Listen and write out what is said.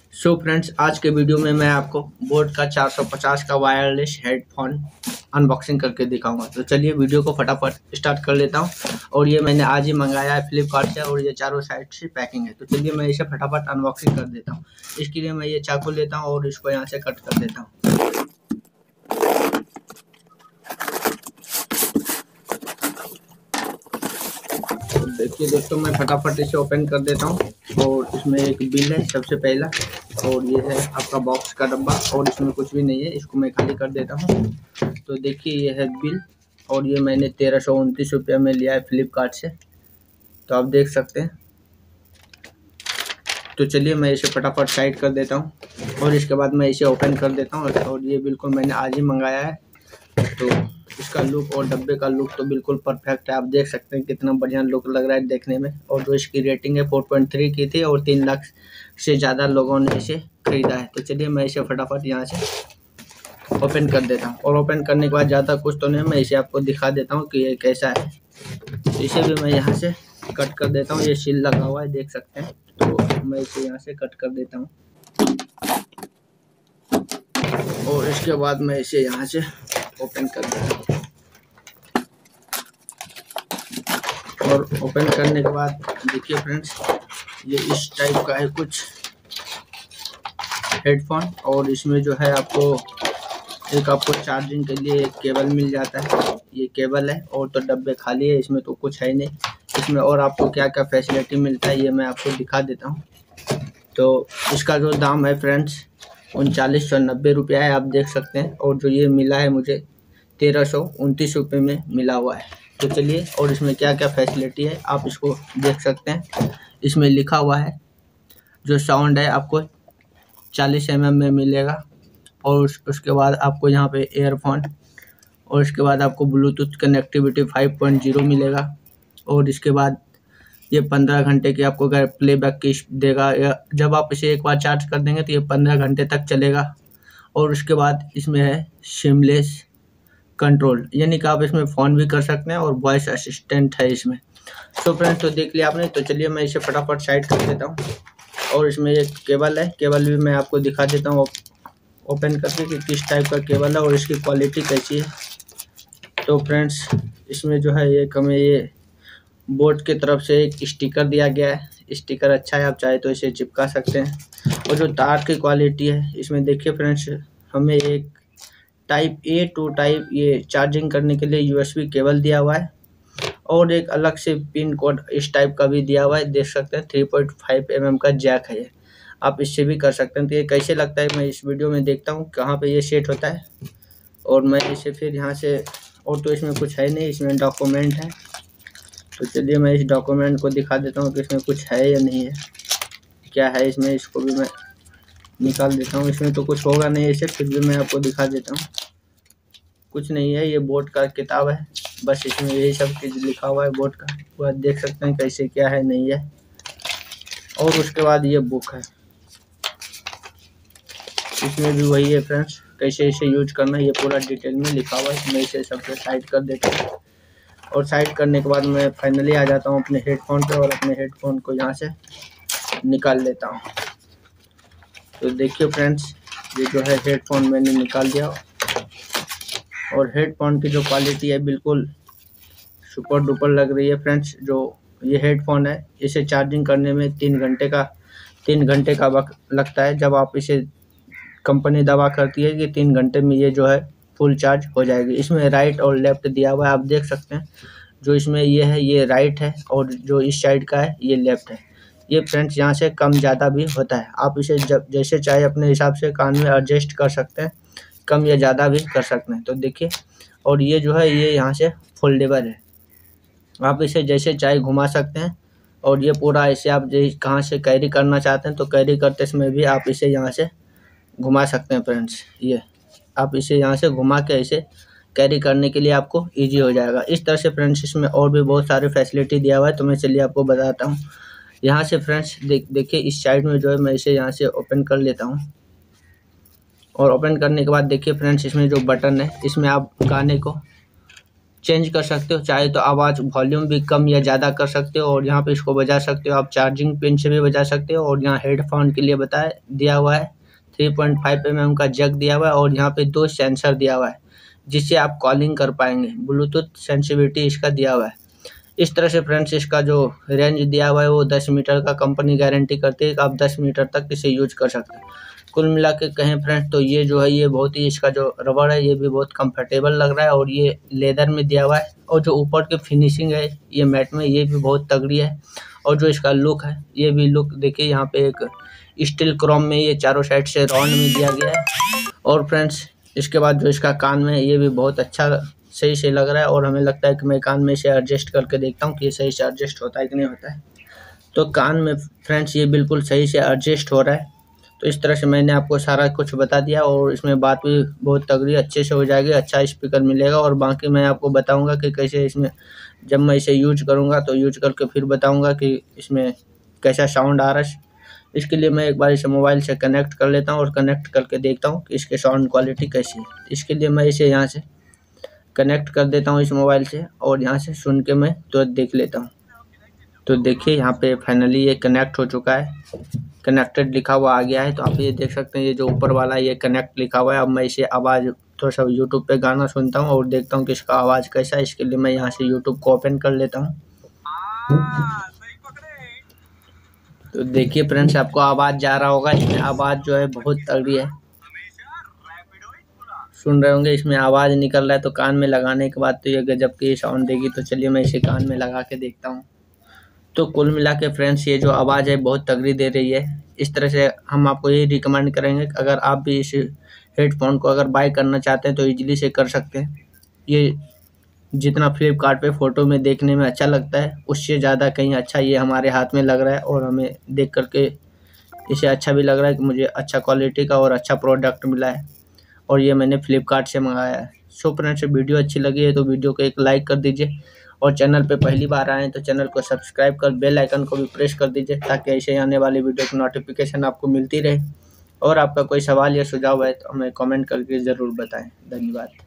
So friends, आज के video में मैं आपको बोट का 450 का वायरलेस हेडफोन अनबॉक्सिंग करके दिखाऊंगा। तो चलिए वीडियो को फटाफट स्टार्ट कर लेता हूं। और ये मैंने आज ही मंगाया है फ्लिपकार्ट से और ये चारों साइड से पैकिंग है। तो चलिए मैं इसे फटाफट अनबॉक्सिंग कर देता हूं। इसके लिए मैं ये चाकू लेता हूं और इसको यहाँ से कट कर देता हूँ। देखिए दोस्तों, मैं फटाफट इसे ओपन कर देता हूँ और इसमें एक बिल है सबसे पहला, और ये है आपका बॉक्स का डब्बा और इसमें कुछ भी नहीं है। इसको मैं खाली कर देता हूँ। तो देखिए ये है बिल और ये मैंने 1329 रुपये में लिया है फ्लिपकार्ट से, तो आप देख सकते हैं। तो चलिए मैं इसे फटाफट साइड कर देता हूँ और इसके बाद मैं इसे ओपन कर देता हूँ। और ये बिल्कुल मैंने आज ही मंगाया है, तो इसका लुक और डब्बे का लुक तो बिल्कुल परफेक्ट है। आप देख सकते हैं कितना बढ़िया लुक लग रहा है देखने में। और जो इसकी रेटिंग है 4.3 की थी और 3 लाख से ज़्यादा लोगों ने इसे खरीदा है। तो चलिए मैं इसे फटाफट यहाँ से ओपन कर देता हूँ। और ओपन करने के बाद ज़्यादा कुछ तो नहीं, मैं इसे आपको दिखा देता हूँ कि ये कैसा है। इसे भी मैं यहाँ से कट कर देता हूँ। ये सील लगा हुआ है, देख सकते हैं। तो मैं इसे यहाँ से कट कर देता हूँ और इसके बाद मैं इसे यहाँ से ओपन कर देता हूँ। और ओपन करने के बाद देखिए फ्रेंड्स, ये इस टाइप का है कुछ हेडफोन। और इसमें जो है आपको चार्जिंग के लिए एक केबल मिल जाता है। ये केबल है और तो डब्बे खाली है, इसमें तो कुछ है नहीं। इसमें और आपको क्या क्या फैसिलिटी मिलता है ये मैं आपको दिखा देता हूँ। तो इसका जो दाम है फ्रेंड्स 3990 रुपया है, आप देख सकते हैं। और जो ये मिला है मुझे 1329 रुपये में मिला हुआ है। तो चलिए, और इसमें क्या क्या फैसिलिटी है आप इसको देख सकते हैं। इसमें लिखा हुआ है जो साउंड है आपको 40 mm में मिलेगा। और उसके बाद आपको यहाँ पे एयरफोन, और इसके बाद आपको ब्लूटूथ कनेक्टिविटी 5.0 मिलेगा। और इसके बाद ये 15 घंटे की आपको अगर प्लेबैक की देगा, या जब आप इसे एक बार चार्ज कर देंगे तो ये 15 घंटे तक चलेगा। और उसके बाद इसमें है सिमलेस कंट्रोल, यानी कि आप इसमें फ़ोन भी कर सकते हैं और वॉइस असिस्टेंट है इसमें। तो फ्रेंड्स, तो देख लिया आपने। तो चलिए मैं इसे फटाफट साइड कर देता हूँ। और इसमें एक केबल है, केबल भी मैं आपको दिखा देता हूँ ओपन करके कि किस टाइप का केबल है और इसकी क्वालिटी कैसी है। तो फ्रेंड्स, इसमें जो है एक हमें ये बोट की तरफ से एक स्टिकर दिया गया है। स्टिकर अच्छा है, आप चाहे तो इसे चिपका सकते हैं। और जो तार की क्वालिटी है इसमें देखिए फ्रेंड्स, हमें एक टाइप ए टू टाइप ये चार्जिंग करने के लिए यूएसबी केबल दिया हुआ है। और एक अलग से पिन कोड इस टाइप का भी दिया हुआ है, देख सकते हैं। 3.5 mm का जैक है ये, आप इससे भी कर सकते हैं। तो ये कैसे लगता है मैं इस वीडियो में देखता हूँ कहाँ पे ये सेट होता है। और मैं इसे फिर यहाँ से, और तो इसमें कुछ है नहीं, इसमें डॉक्यूमेंट है। तो चलिए मैं इस डॉक्यूमेंट को दिखा देता हूँ कि इसमें कुछ है या नहीं है, क्या है इसमें। इसको भी मैं निकाल देता हूँ। इसमें तो कुछ होगा नहीं इसे, फिर भी मैं आपको दिखा देता हूँ। कुछ नहीं है, ये बोट का किताब है, बस इसमें यही सब चीज़ लिखा हुआ है बोट का। वो देख सकते हैं कैसे क्या है नहीं है। और उसके बाद ये बुक है, इसमें भी वही है फ्रेंड्स, कैसे इसे यूज करना है ये पूरा डिटेल में लिखा हुआ है। मैं इसे सबसे साइड कर देता हूँ। और साइड करने के बाद मैं फाइनली आ जाता हूँ अपने हेडफोन पे और अपने हेडफोन को यहाँ से निकाल लेता हूँ। तो देखिए फ्रेंड्स, ये जो है हेडफोन मैंने निकाल दिया। और हेडफोन की जो क्वालिटी है बिल्कुल सुपर डुपर लग रही है फ्रेंड्स। जो ये हेडफोन है इसे चार्जिंग करने में 3 घंटे का वक्त लगता है। जब आप इसे, कंपनी दावा करती है कि 3 घंटे में ये जो है फुल चार्ज हो जाएगी। इसमें राइट और लेफ़्ट दिया हुआ है, आप देख सकते हैं। जो इसमें ये है ये राइट है और जो इस साइड का है ये लेफ़्ट है। ये फ्रेंड्स यहाँ से कम ज़्यादा भी होता है, आप इसे जब जैसे चाहे अपने हिसाब से कान में एडजस्ट कर सकते हैं, कम या ज़्यादा भी कर सकते हैं। तो देखिए, और ये जो है ये यहाँ से फोल्डेबल है, आप इसे जैसे चाहे घुमा सकते हैं। और ये पूरा ऐसे आप कहाँ से कैरी करना चाहते हैं तो कैरी करते समय भी आप इसे यहाँ से घुमा सकते हैं फ्रेंड्स। ये आप इसे यहाँ से घुमा के ऐसे कैरी करने के लिए आपको इजी हो जाएगा। इस तरह से फ्रेंड्स इसमें और भी बहुत सारे फैसिलिटी दिया हुआ है, तो मैं चलिए आपको बताता हूँ। यहाँ से फ्रेंड्स देखिए इस साइड में जो है मैं इसे यहाँ से ओपन कर लेता हूँ। और ओपन करने के बाद देखिए फ्रेंड्स, इसमें जो बटन है इसमें आप गाने को चेंज कर सकते हो, चाहे तो आवाज़ वॉल्यूम भी कम या ज़्यादा कर सकते हो, और यहाँ पे इसको बजा सकते हो आप चार्जिंग पिन से भी बजा सकते हो। और यहाँ हेडफोन के लिए दिया हुआ है 3.5 mm का जैक दिया हुआ है, और यहाँ पे 2 सेंसर दिया हुआ है जिससे आप कॉलिंग कर पाएंगे। ब्लूटूथ सेंसिटिविटी इसका दिया हुआ है। इस तरह से फ्रेंड्स इसका जो रेंज दिया हुआ है वो 10 मीटर का कंपनी गारंटी करती है कि आप 10 मीटर तक इसे यूज कर सकते हैं। कुल मिला के कहें फ्रेंड्स तो ये जो है ये बहुत ही, इसका जो रबड़ है ये भी बहुत कंफर्टेबल लग रहा है, और ये लेदर में दिया हुआ है, और जो ऊपर की फिनिशिंग है ये मैट में ये भी बहुत तगड़ी है। और जो इसका लुक है ये भी लुक देखिए, यहाँ पे एक स्टील क्रोम में ये चारों साइड से राउंड में दिया गया है। और फ्रेंड्स इसके बाद जो इसका कान में ये भी बहुत अच्छा सही से लग रहा है, और हमें लगता है कि मैं कान में इसे एडजस्ट करके देखता हूँ कि ये सही से एडजस्ट होता है कि नहीं होता है। तो कान में फ्रेंड्स ये बिल्कुल सही से एडजस्ट हो रहा है। तो इस तरह से मैंने आपको सारा कुछ बता दिया, और इसमें बात भी बहुत तगड़ी अच्छे से हो जाएगी, अच्छा स्पीकर मिलेगा। और बाकी मैं आपको बताऊंगा कि कैसे इसमें जब मैं इसे यूज करूंगा तो यूज करके फिर बताऊंगा कि इसमें कैसा साउंड आ रहा है। इसके लिए मैं एक बार इसे मोबाइल से कनेक्ट कर लेता हूँ और कनेक्ट करके देखता हूँ कि इसके साउंड क्वालिटी कैसी है। इसके लिए मैं इसे यहाँ से कनेक्ट कर देता हूँ इस मोबाइल से, और यहाँ से सुन के मैं तुरंत देख लेता हूँ। तो देखिए यहाँ पे फाइनली ये कनेक्ट हो चुका है, कनेक्टेड लिखा हुआ आ गया है। तो आप ये देख सकते हैं ये जो ऊपर वाला ये कनेक्ट लिखा हुआ है। अब मैं इसे आवाज़ थोड़ा सा यूट्यूब पे गाना सुनता हूँ और देखता हूँ कि इसका आवाज़ कैसा है। इसके लिए मैं यहाँ से यूट्यूब को ओपन कर लेता हूँ। तो देखिए फ्रेंड्स आपको आवाज़ जा रहा होगा, इसमें आवाज़ जो है बहुत तगड़ी है, सुन रहे होंगे इसमें आवाज़ निकल रहा है। तो कान में लगाने के बाद तो ये गजब की साउंड देगी। तो चलिए मैं इसे कान में लगा के देखता हूँ। तो कुल मिला के फ्रेंड्स ये जो आवाज़ है बहुत तगड़ी दे रही है। इस तरह से हम आपको ये रिकमेंड करेंगे कि अगर आप भी इस हेडफोन को अगर बाय करना चाहते हैं तो ईजिली से कर सकते हैं। ये जितना फ्लिपकार्ट पे फ़ोटो में देखने में अच्छा लगता है उससे ज़्यादा कहीं अच्छा ये हमारे हाथ में लग रहा है, और हमें देख करके इसे अच्छा भी लग रहा है कि मुझे अच्छा क्वालिटी का और अच्छा प्रोडक्ट मिला है, और ये मैंने फ्लिपकार्ट से मंगाया है। सो फ्रेंड्स वीडियो अच्छी लगी है तो वीडियो को एक लाइक कर दीजिए, और चैनल पे पहली बार आए हैं तो चैनल को सब्सक्राइब कर बेल आइकन को भी प्रेस कर दीजिए ताकि ऐसे आने वाली वीडियो की नोटिफिकेशन आपको मिलती रहे। और आपका कोई सवाल या सुझाव है तो हमें कमेंट करके ज़रूर बताएं। धन्यवाद।